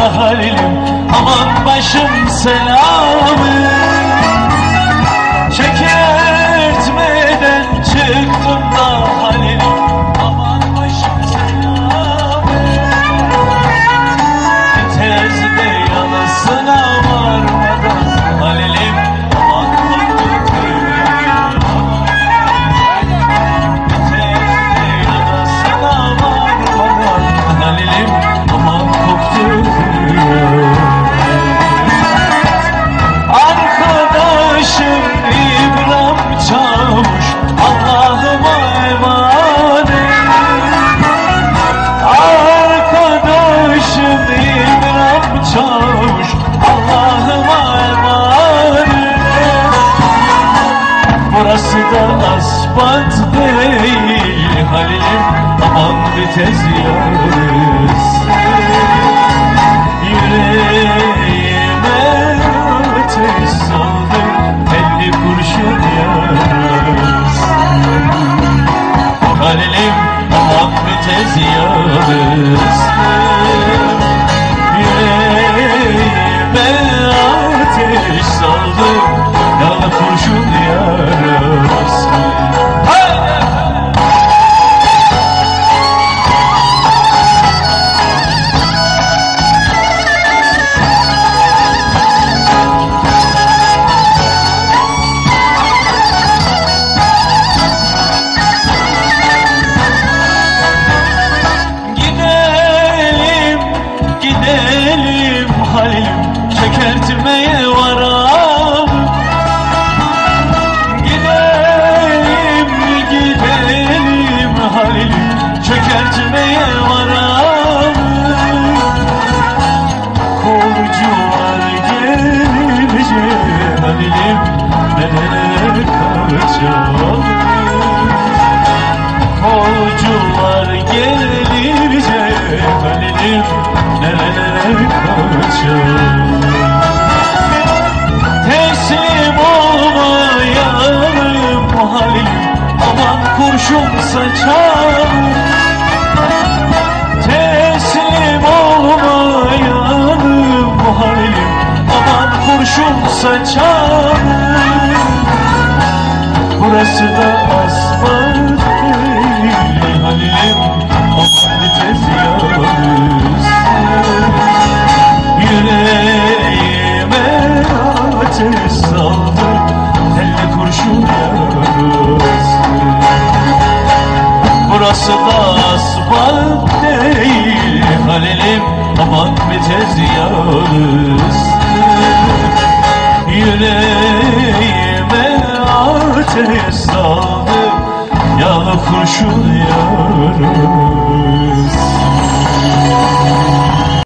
Halilim, aman başım selamı. Çekertmeden çıktım da Halilim, aman başım selamı. Terzide yanısına varmadan Halilim, aman korktum. Terzide yanısına varmadan Halilim, aman korktum. Arkadaşım İbrahim Çavuş, Allah'ıma emanet. Arkadaşım İbrahim Çavuş, Allah'ıma emanet. Burası da asfalt değil Halilim, aman bir tez yarısı. Yüreğime ateş saldı 50 kurşun yarası. Halilim, aman bir tez yarısı. Yüreğime ateş saldı yağlı kurşun yarası. Gidelim Halilim, çekertmeye varam. Gidelim, gidelim Halilim, çekertmeye varam. Kolcular gelince Halilim, nereye kaçalım? Kolcular gelince Halilim, nerelere kaçalım? Teslim olmayalım Halilim, aman kurşun saçalım. Teslim olmayalım Halilim, aman kurşun saçalım. Burası da asfalt değil Halilim, aman bir tez yarısı. Yüreğime ateş saldı 50 kurşun yarası. Burası da asfalt değil Halilim, aman bir tez yarısı. Yüreğime ateş saldı yağlı kurşun yarası.